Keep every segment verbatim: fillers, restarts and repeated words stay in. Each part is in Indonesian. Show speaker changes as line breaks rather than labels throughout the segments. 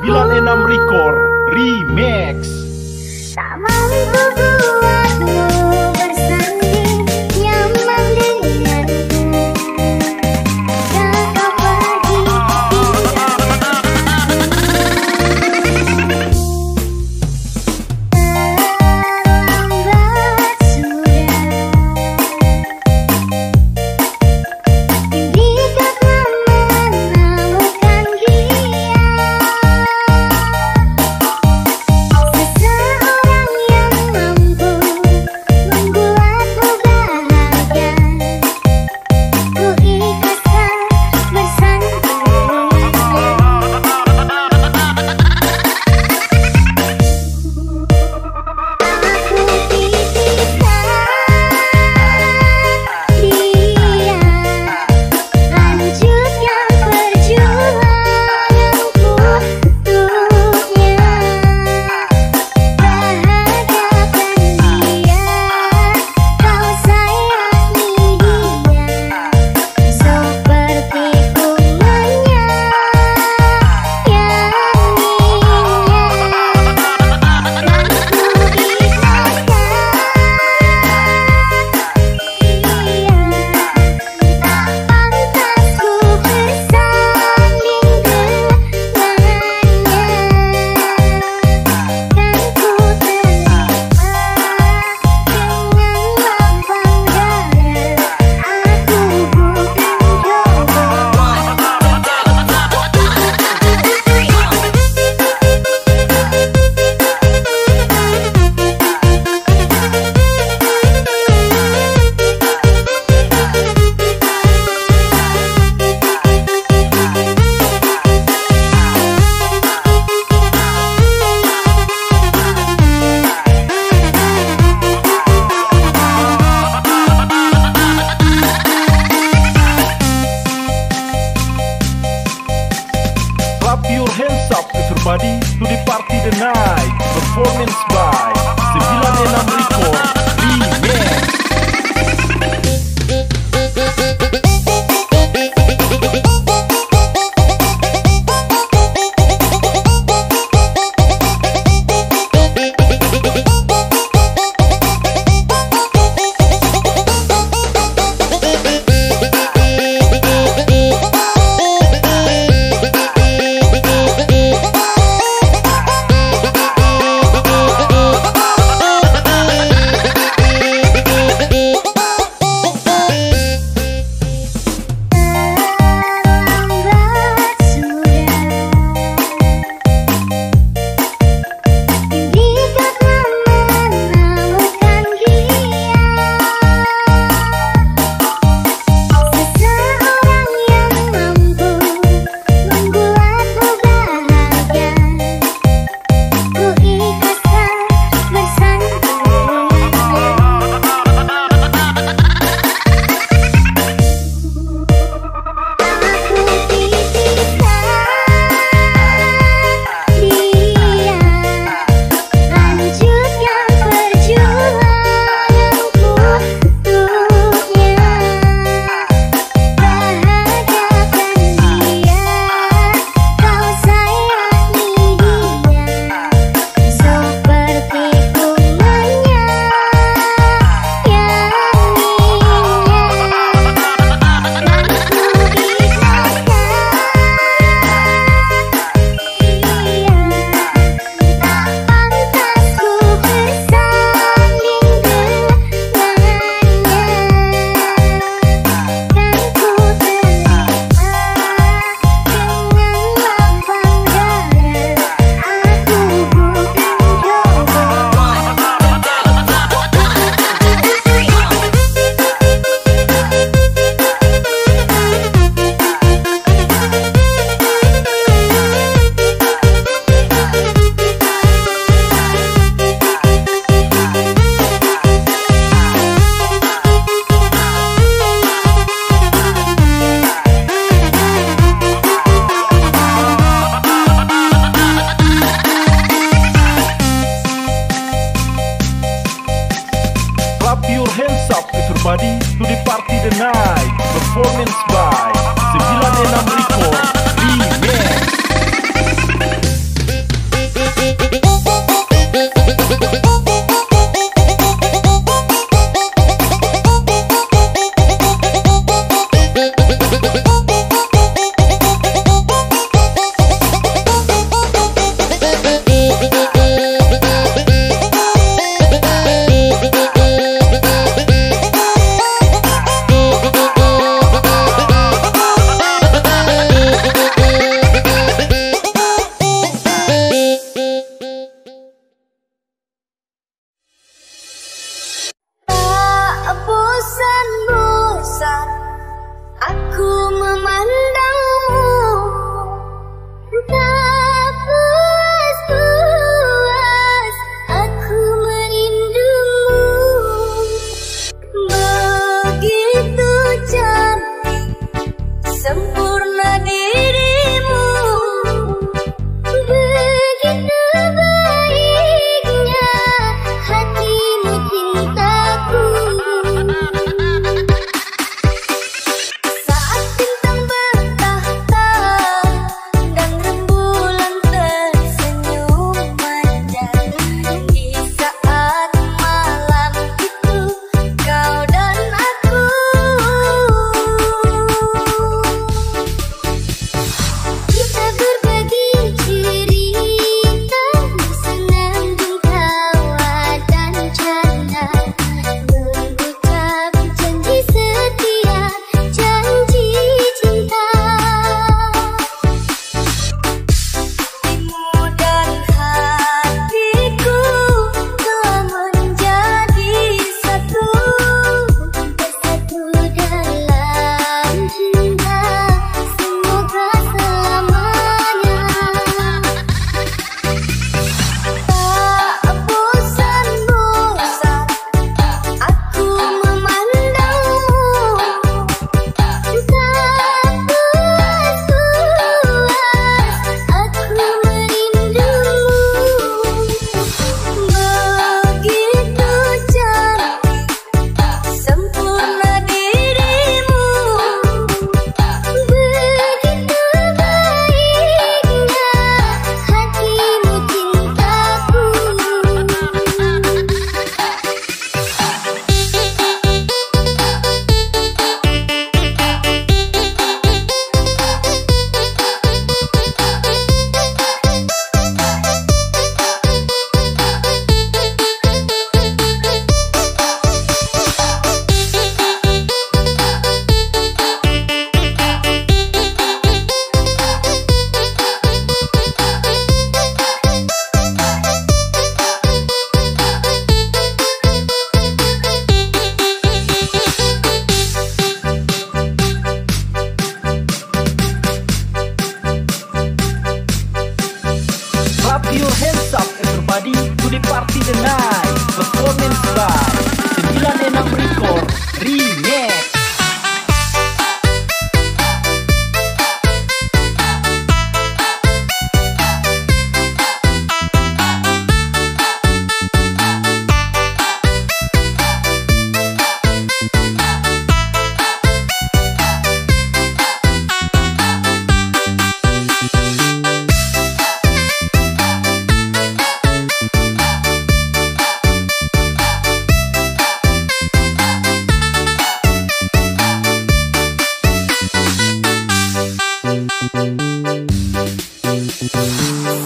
sembilan enam Record Remix.
Tak mampu buatmu bersanding nyaman denganku, tak kau pergi terlambat sudah. Indikat menemukan dia, seseorang yang mampu membuatmu bahagia. Ku ikhlaskan bersandingnya. Aku titipkan dia, lanjutkan perjuanganku untuknya. Bahagiakan dia, kau sayangi dia, seperti ku menyayanginya. Dan ku ikhlaskan dia, tak pantas ku bersanding dengannya. Dan ku terima dengan lapang dada, aku bukan
Clap your hands up everybody to the party tonight. Performance by sembilan enam Record Remix.
Aku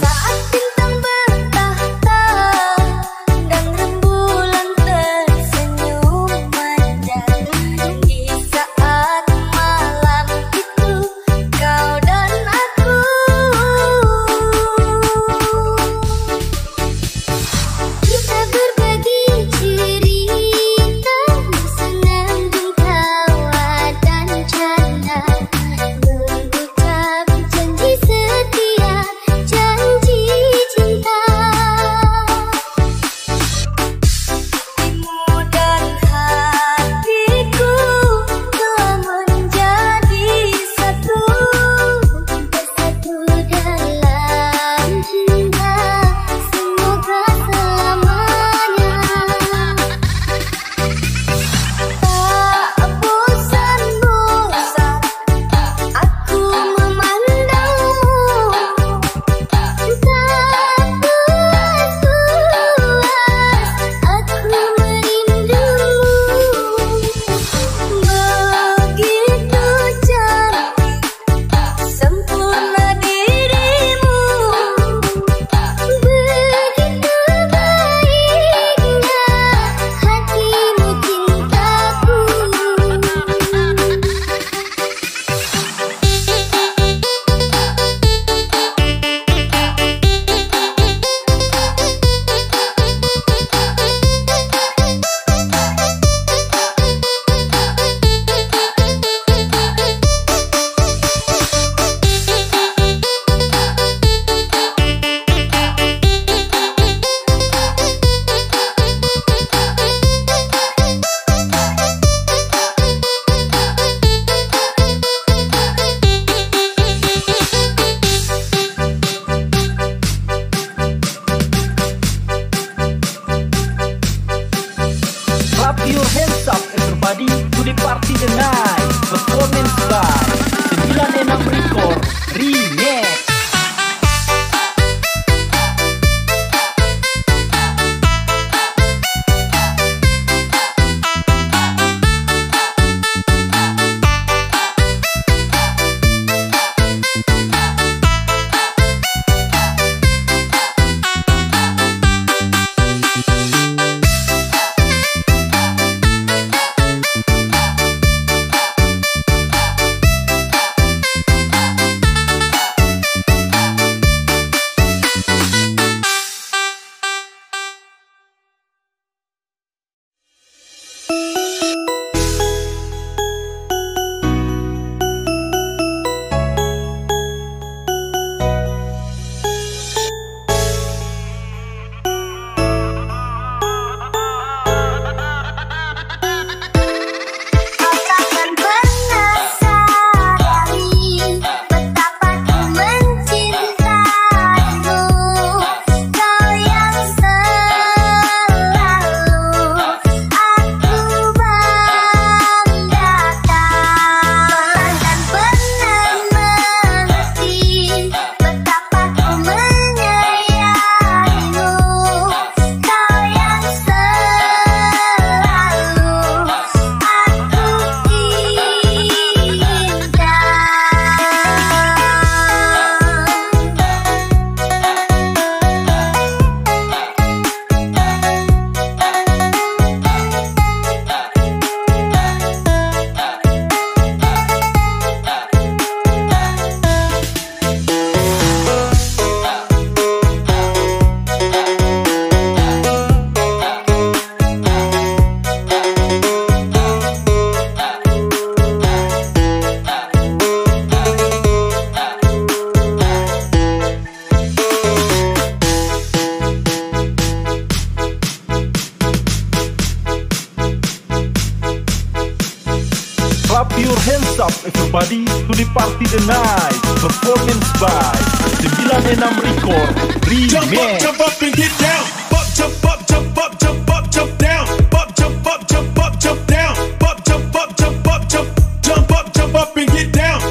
hands up everybody to the party tonight. Performance by sembilan enam Record Remix.
Jump up, jump up and get down. Up, jump up, jump up, jump up, jump down. Up, jump up, jump up, jump down. Up, jump up, jump up, jump, jump up, jump up and get down.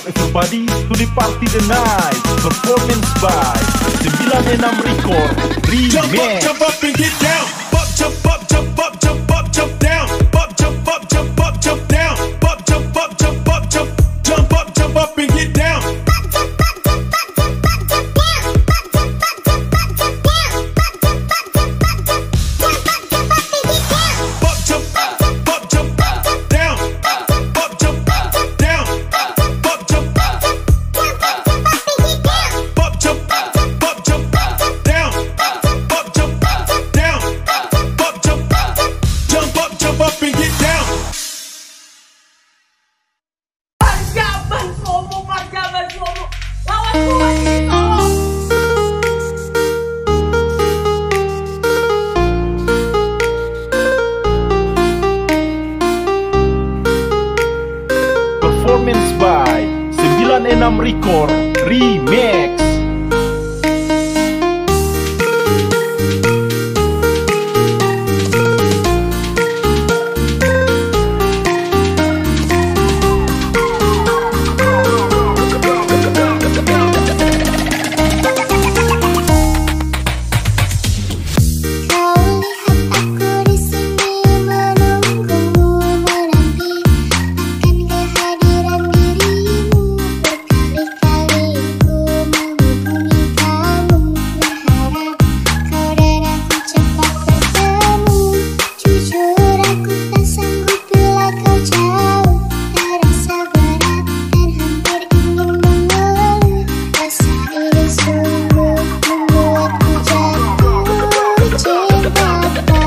everybody to the party tonight. Performance by sembilan enam Record
Jump up,
Remix.
jump up and get down. Up, jump up, jump up, jump up, jump down. Up, jump up, jump up, jump down. Up, jump up, jump up, jump, jump up, jump up and get down. Up, jump, up, jump down. Up, jump down. Up, jump, up, jump, up, jump down. Up, jump down. Up, jump, jump up, jump up and get down.
Marjaban somo, marjaban somo. Lawan gua ini tolong.
Performance by sembilan enam Record Remix.
Kau lihat aku di sini menunggumu menanti akan kehadiran dirimu. Berkali-kali ku menghubungi kamu berharap kau dan aku cepat bertemu. Jujur aku tak sanggup bila kau jauh. Terasa berat dan hampir ingin mengeluh. Rasa ini sungguh membuatku jatuh cinta padamu.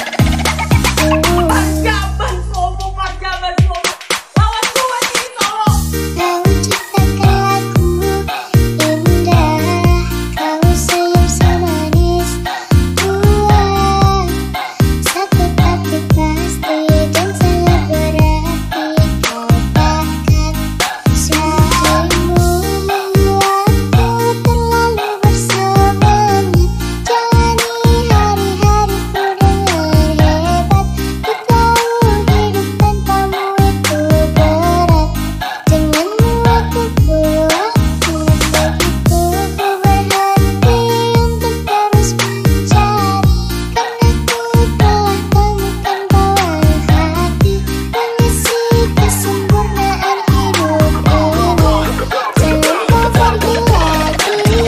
Marjaban somo, marjaban somo. Lawan gua ini tolong.
Kau ciptakan lagu indah, kau senyum semanis tua. Satu tapi pasti dan sangat berarti. Kau bahkan suamimu membuatku terlalu bersemangat. Jalani hari-hariku dengan hebat. Ku tahu hidup tanpamu itu berat. Denganmu aku kuat, begitu ku berhenti untuk terus mencari. Karena ku telah temukan bahwa hati mengisi kesempurnaan hidup ini. Jangan kau pergi lagi.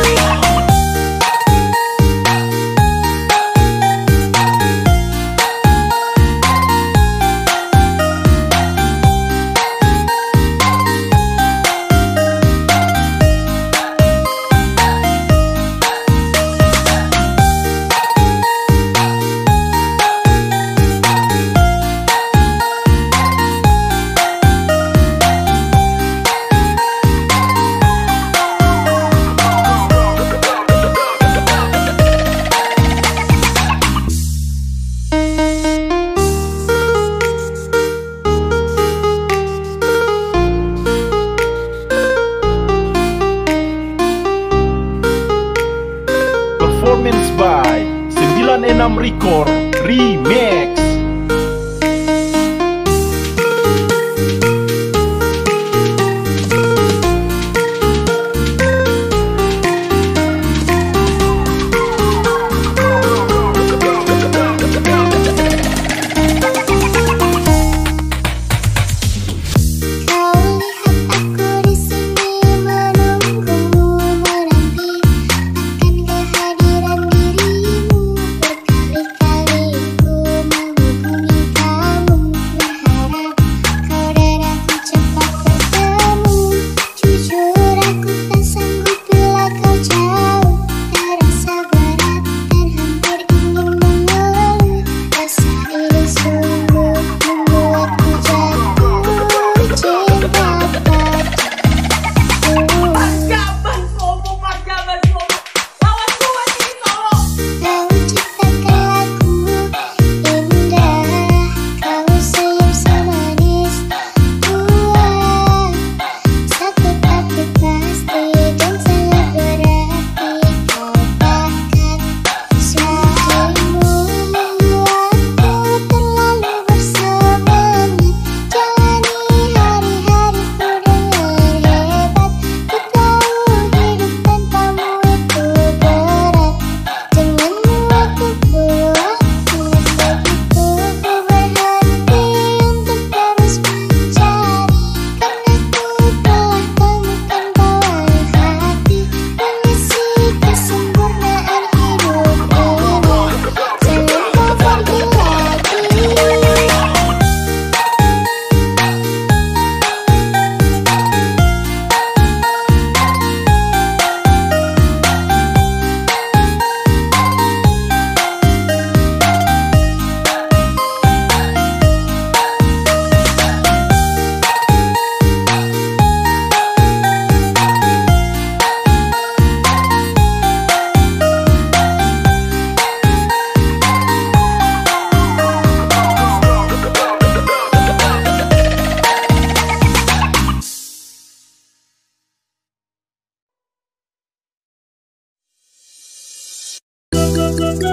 Performance by sembilan enam Record Remix.
Kau lihat aku di sini menunggumu menanti akan kehadiran dirimu. Berkali-kali ku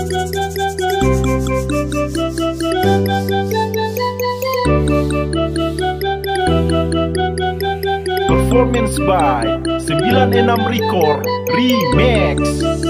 Performance by sembilan enam Record Remix.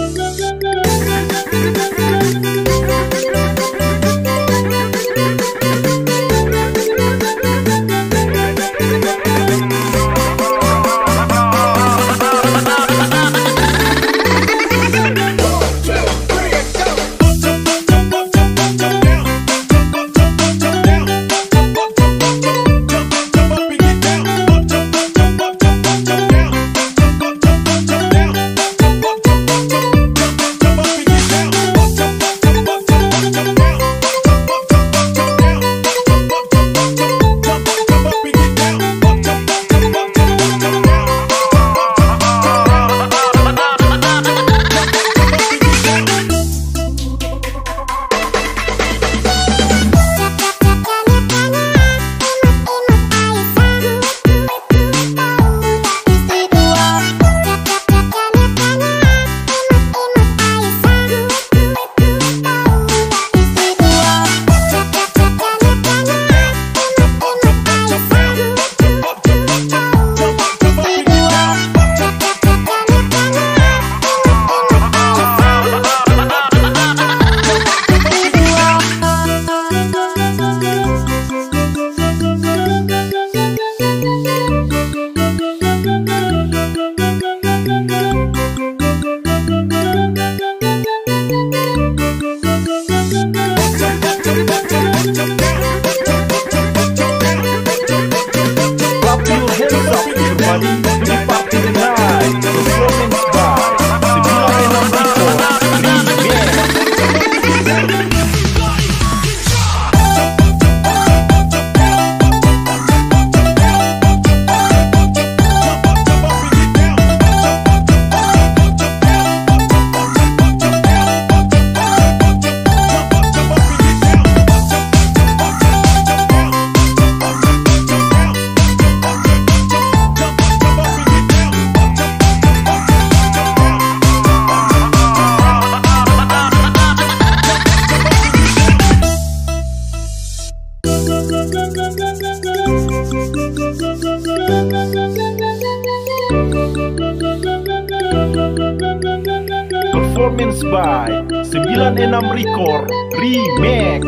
Performance by sembilan enam Record Remix.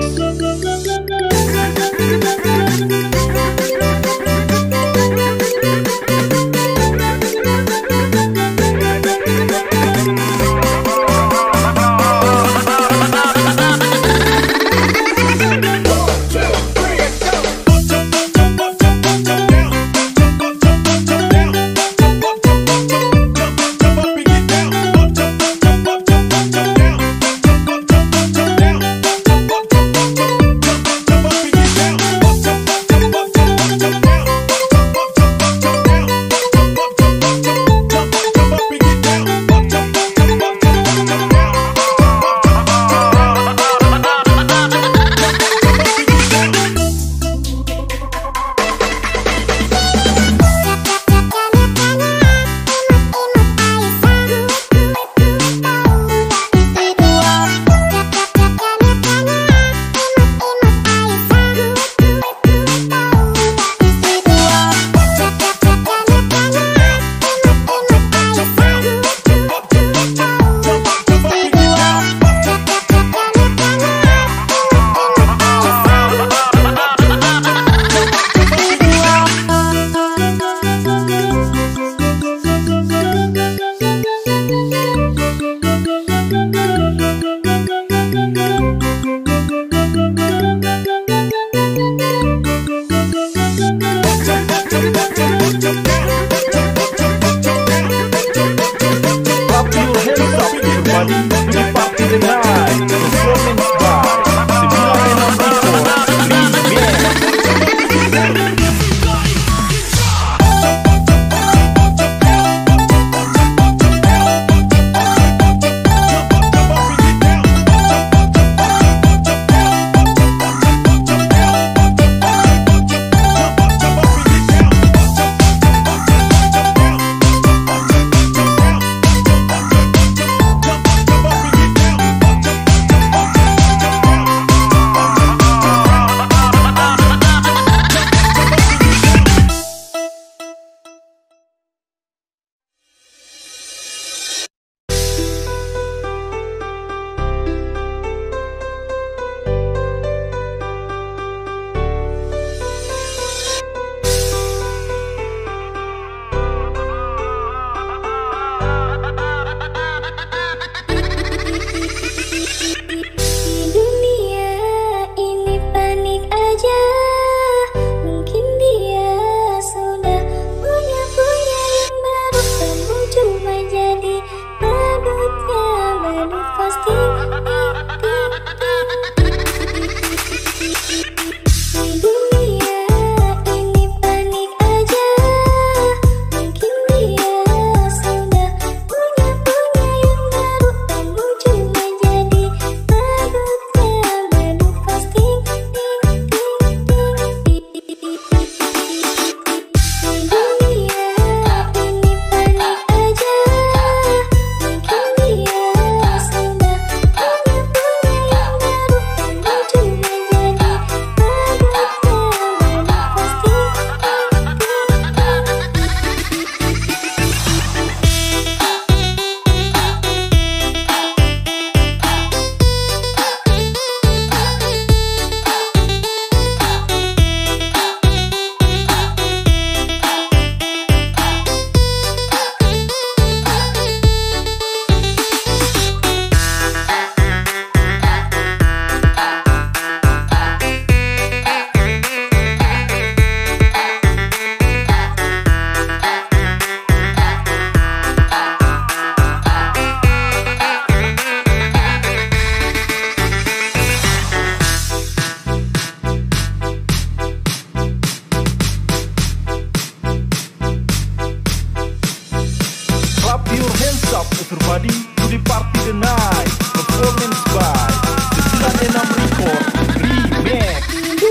Everybody to the party tonight. Performance by sembilan enam Record Remix.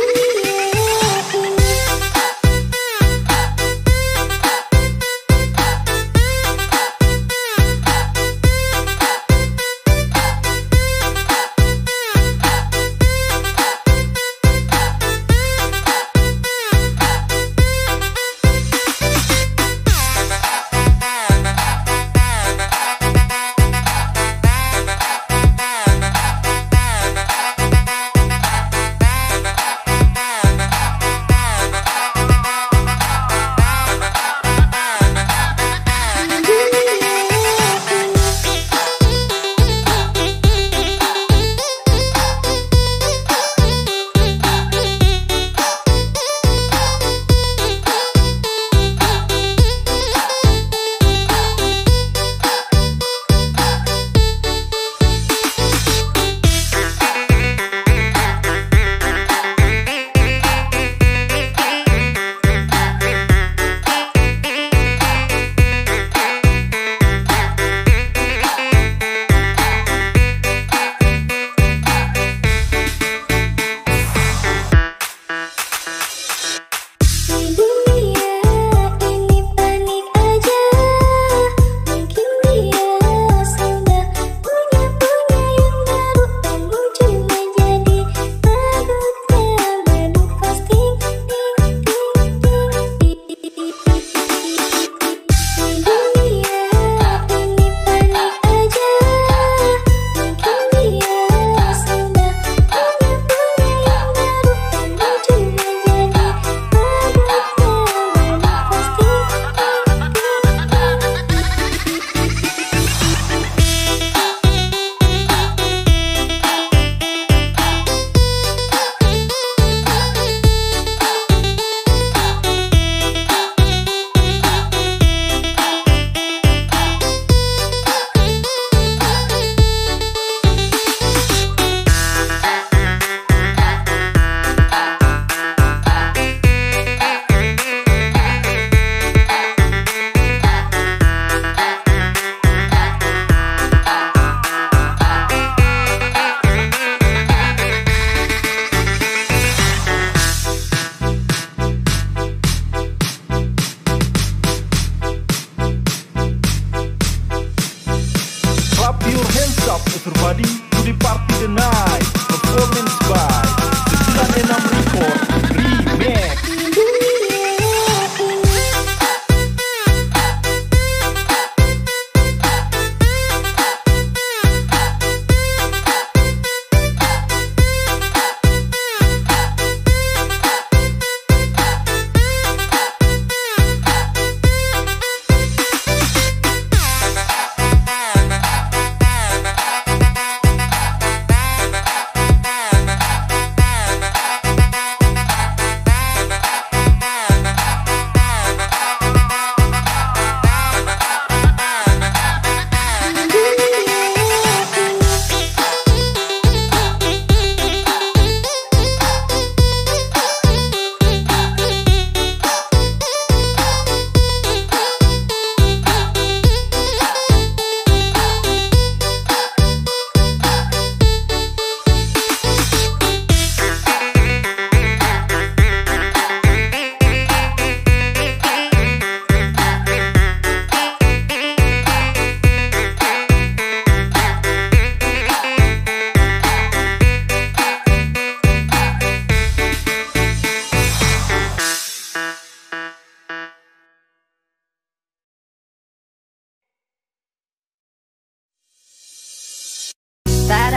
Everybody to the party tonight. Performance by sembilan enam Record Remix.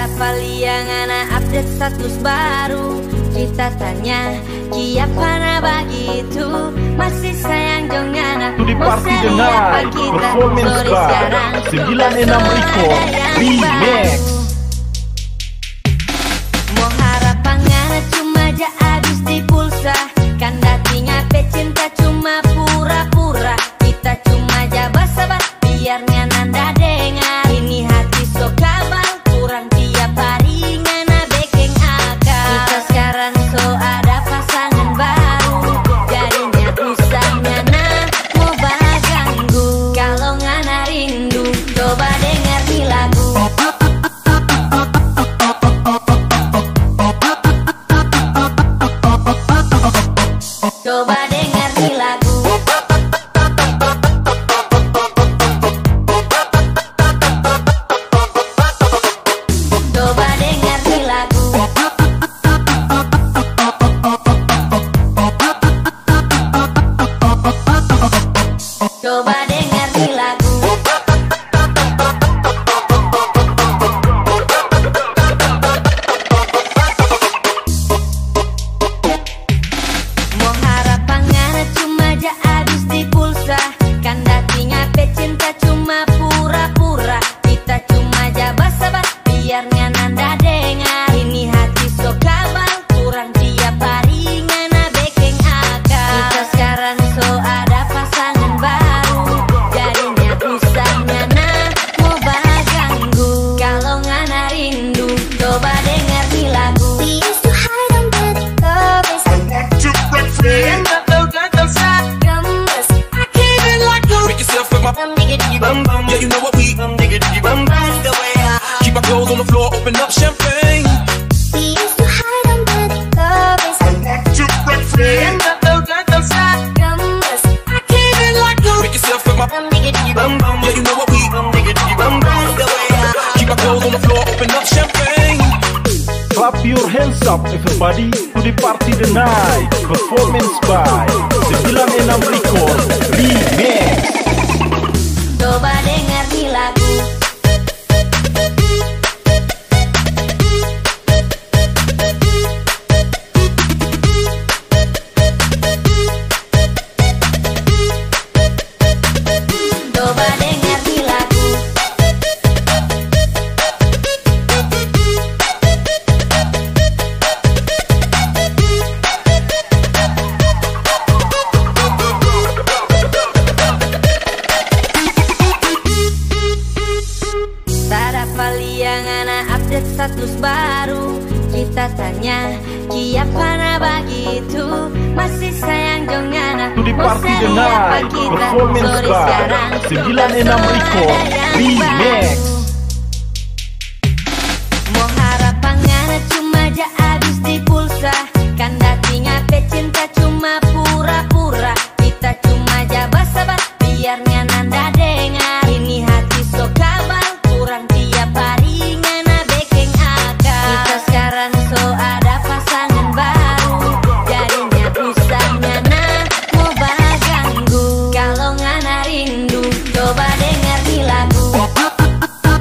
Tara paliang anak update status baru. Kita tanya kiapana begitu, masih sayang jong anak.
To the party the night, performance by sembilan enam Record Remix.
Mau harapan anak cuma aja habis di pulsa, kan datingnya pecinta cuma pura-pura. Kita cuma aja basa-bas biarnya nanda dengar. Ini hati so kabal, kurang tiap hari ngana bekeng akal. Kita sekarang so ada pasangan baru, jadinya usah ngana mau baganggu. Kalau ngana rindu, coba dengar di lagu. Coba dengar di lagu. Coba dengar di lagu. Coba dengar di lagu. Mau harapan anak cuma aja habis di pulsa, kan datingnya pecinta cuma pura-pura. Kita cuma aja basa-bas biarnya nanda dengar. Ini hati so kabal, kurang tiap hari ngana bekeng akal. Kita sekarang so ada pasangan baru, jadinya usah ngana mau baganggu. Kalau ngana rindu, coba dengar di lagu.
We used to hide under the covers. Gemes,
Make yourself feel my bum bum. Yeah, you know what we bum diggity bum bum. Keep our clothes on the floor, open up champagne.
we used to hide under the covers. Gemes,
Make yourself feel my bum bum. Yeah, you know what we bum diggity bum bum. Keep our clothes on the floor, open up champagne.
Clap your hands up everybody to the party the night. Performance by sembilan enam Record Remix.
Coba dengar di lagu. Coba dengar di lagu. Tara paliang anak update status baru. Kita tanya kiapana begitu, masih sayang jong anak.
To the party the night, performance by sembilan enam Record Remix.
Mau harapan anak cuma aja habis di pulsa, kan datingnya pecinta cuma pura-pura. Kita cuma aja basa-bas biarnya nanda dengar. Ini hati so kabal, kurang tiap hari ngana bekeng akal. Kita sekarang so ada pasangan baru, jadinya usah ngana mau baganggu. Kalau ngana rindu, coba dengar di lagu.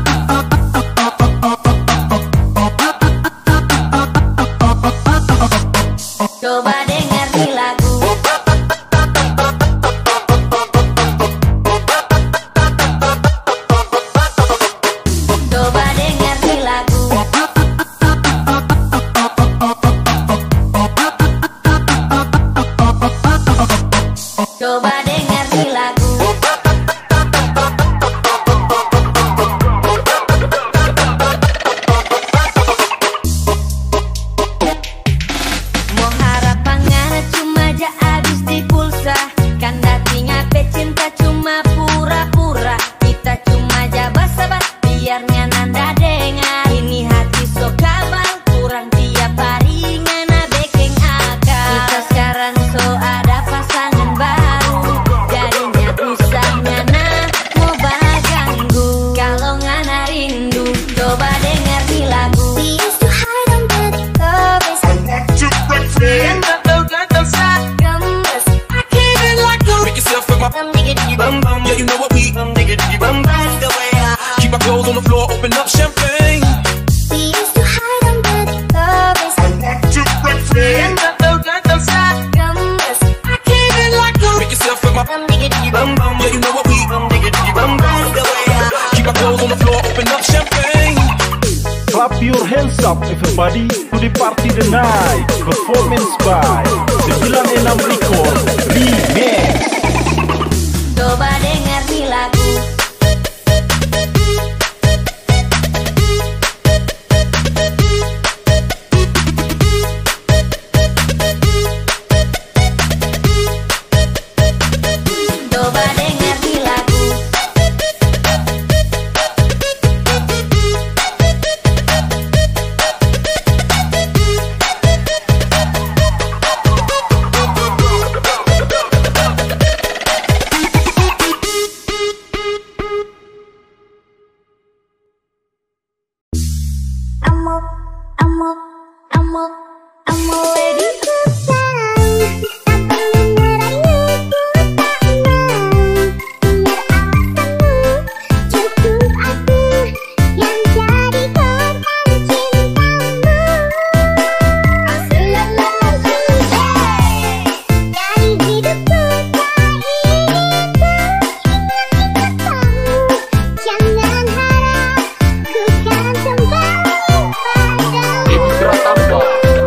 your hands up everybody to the party tonight. Performance by sembilan enam Record Remix.
Coba dengar nih lagu. Coba dengar nih lagu.
I'm a, I'm a, I'm a, I'm a lady ku sayang. Tak pernah merayu ku tak mau. Biar alasanmu cukup aku yang jadi korban cintamu. Selama dari hidupku tak ingin ku ingat-ingat kamu. Jangan harap ku kan kembali padamu.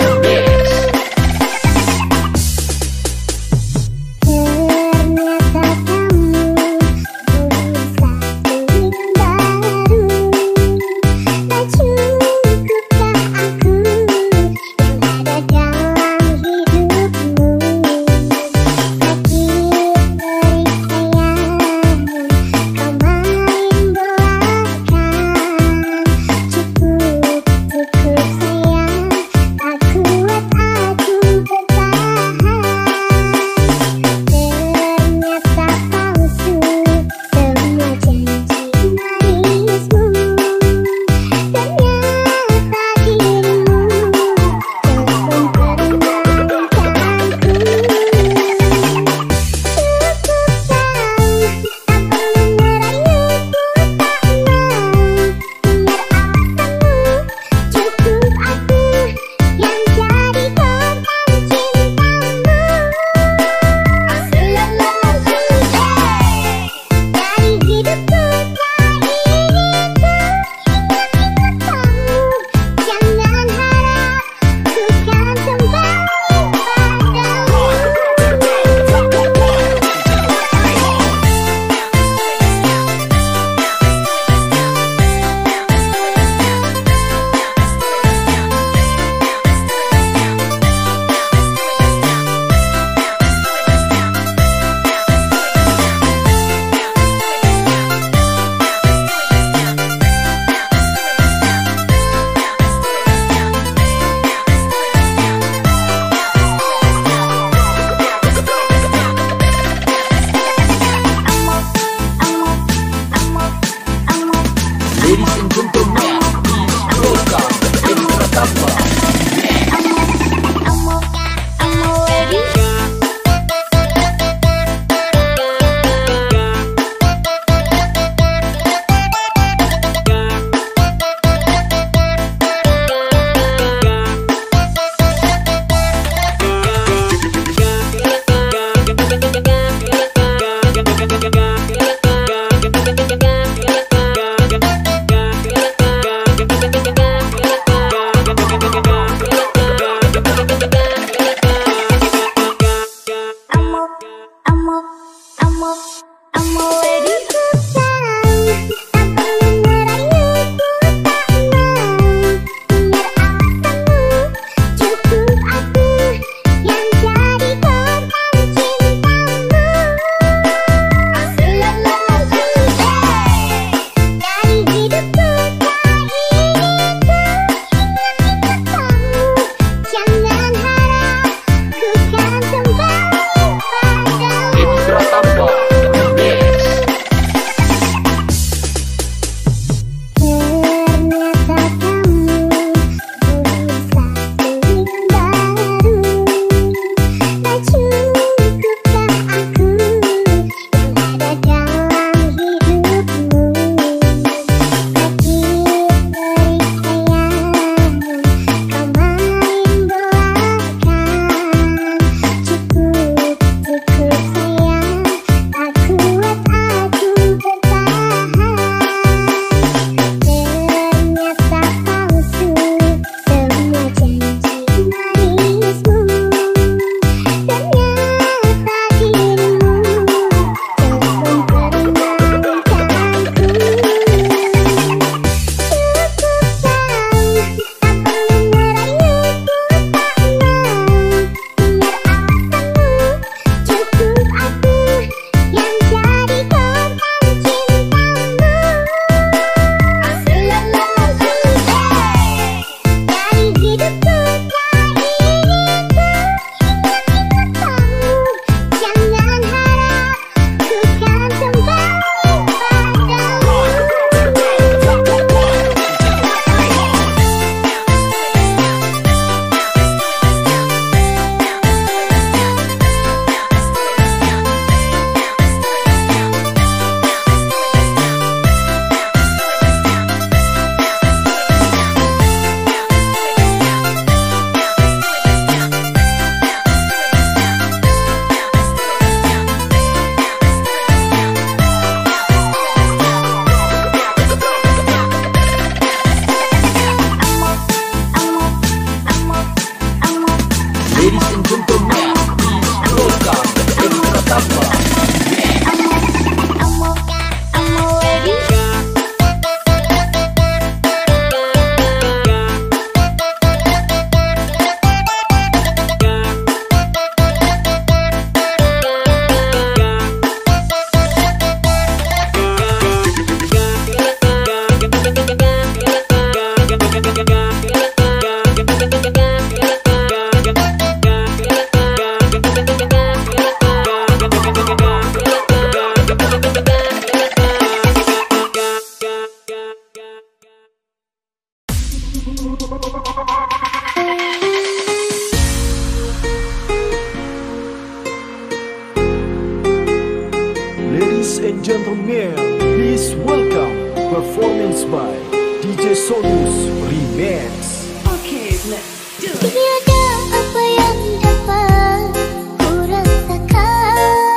Ladies and gentlemen, please welcome performance by D J Solus Remix.
Okay, let's do it.
Tiada apa yang dapat ku rasakan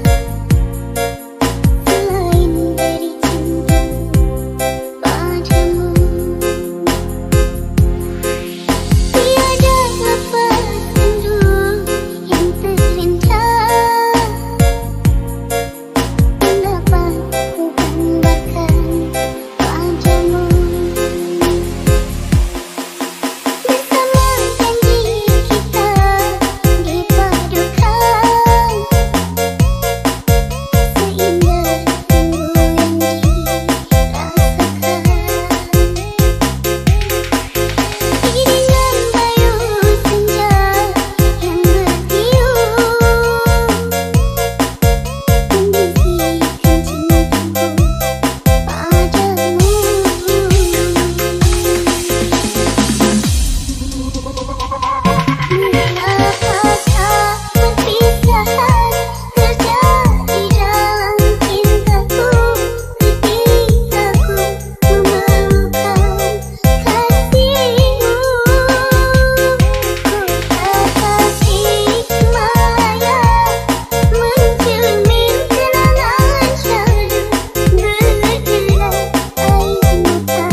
selain dari cinta padamu. Tiada lepas rindu yang terlintas dapat ku gambarkan padamu. Bersama janji kita dipadukan seindah rindu yang dirasakan. Iringan bayu senja yang bertiup membisikkan cintaku padamu. Apakah perpisahan terjadi dalam cintaku? Ketika ku memelukkan kasihmu, kota tasik malaya mencermin kenangan syahdu berderai air mata.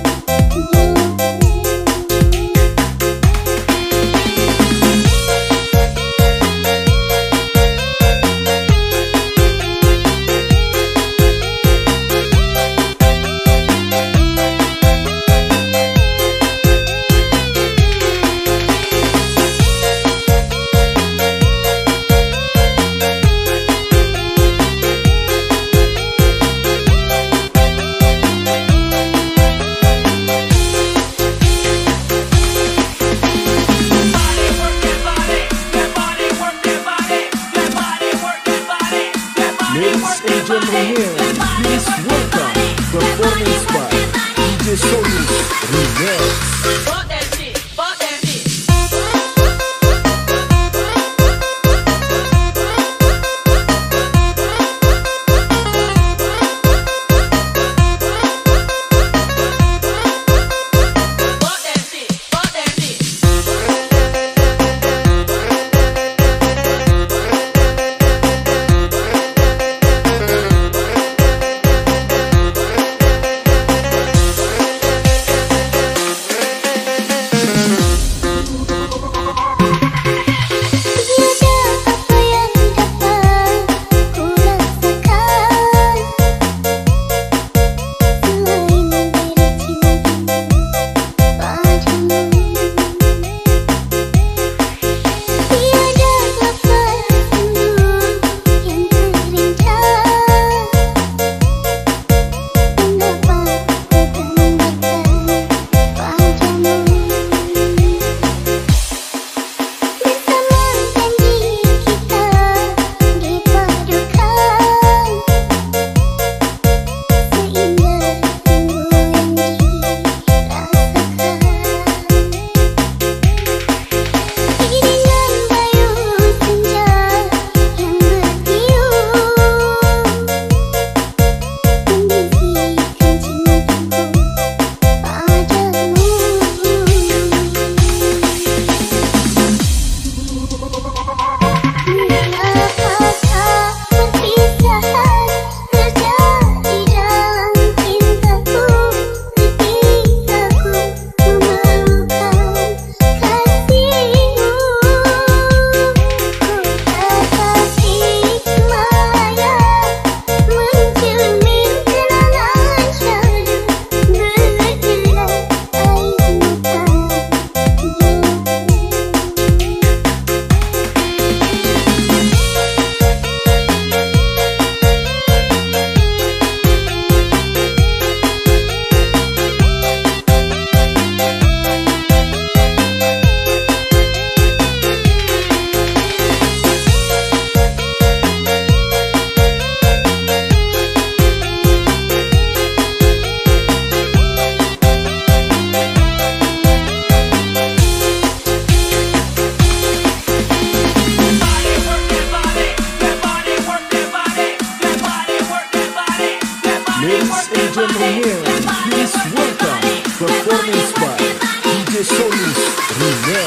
Ladies and gentlemen, please welcome performance by D J Solus Remix.
Fuck that shit. Fuck that shit. Fuck that shit. Fuck that shit.
Remix.